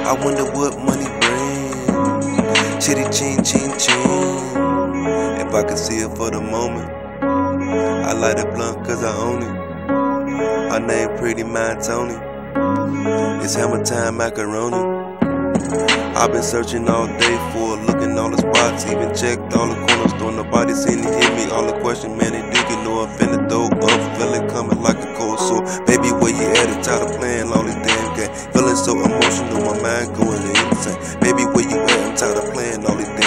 I wonder what money brings. Chitty ching ching ching. If I could see it for the moment, I light it blunt cause I own it. Her name Pretty Mind Tony. It's hammer time macaroni. I've been searching all day for it, looking all the spots, even checked all the corners, don't nobody seem to hit me. All the question, man, they do get know I'm finna throw up, feeling coming like a cold sore. Baby, where you at? I'm tired of playing all these damn games, feeling so emotional, my mind going insane. Baby, where you at? I'm tired of playing all these damn